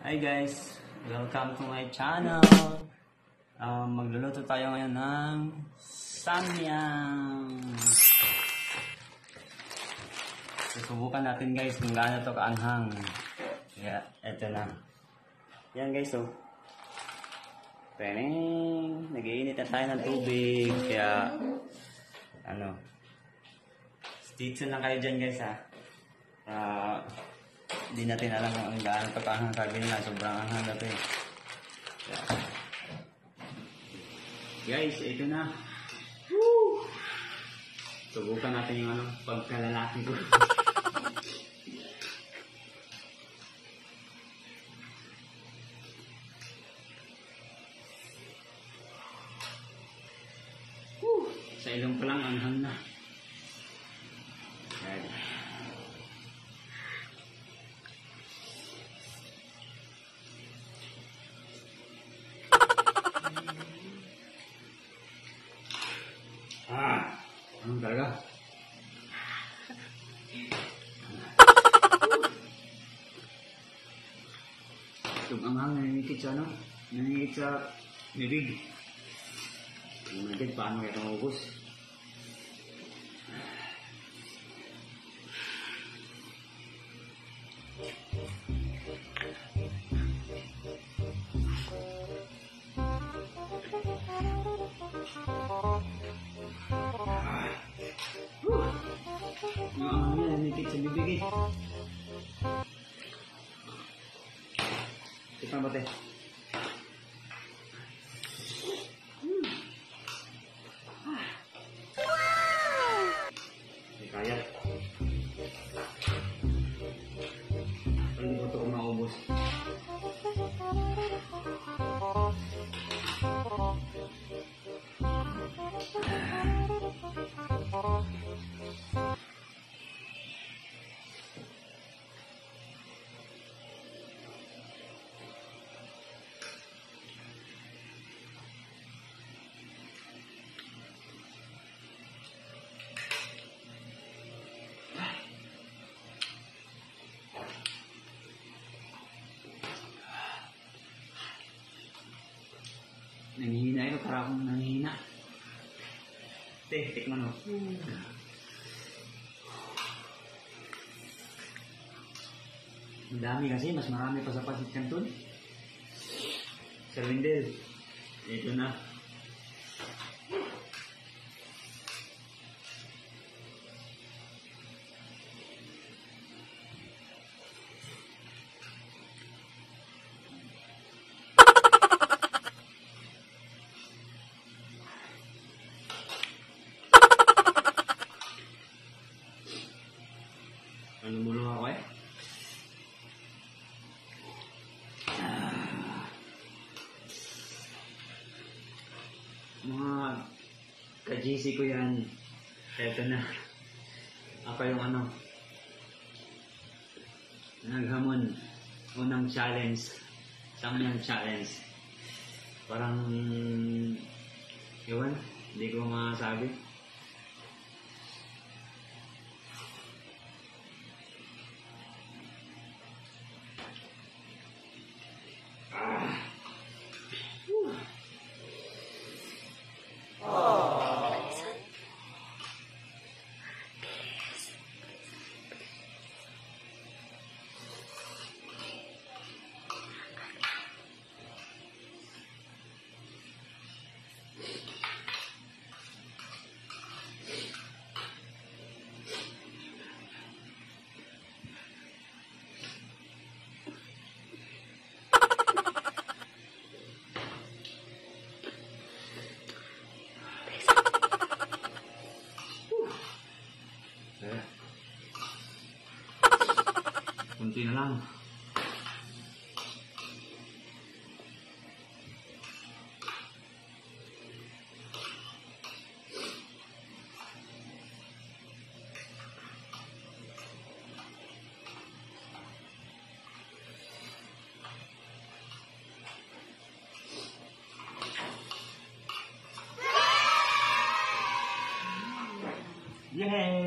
Hi guys! Welcome to my channel! Magluluto tayo ngayon ng samyang! Susubukan natin guys kung gaano ito kaanghang. Kaya, eto na. Yan guys, oh. Pening! Nag-iinit na tayo ng tubig. Kaya, stay tuned lang kayo dyan guys, ha. Hindi natin alam kung gaano ito kaanghang. Sabi nila, sobrang anghang na ito eh. Kaya, guys, ito na. Woo! Subukan natin yung pagkalalaki ko. Sa ilong pa lang, anghang na. Ayan. Anong talaga? Itong anghang naningikit sa naningikit sa bibig. Imagine paano kaya maubos. Yung anghang niya naningikit sa bibig eh. Tikman ba tayo? Kaya. Hindi ko ito maubos. Nanghihina ito, para akong nanghihina. Tikman mo. Ang dami kasi, mas marami pa sa Pasit Canton. Sir Wendell, ito na. Lumulong ako eh. Mga ka-GC ko yan. Eto na. Ako yung naghamon. Unang challenge. Samyang challenge. Parang iwan. Hindi ko masabi. Kunti na lang. Yay!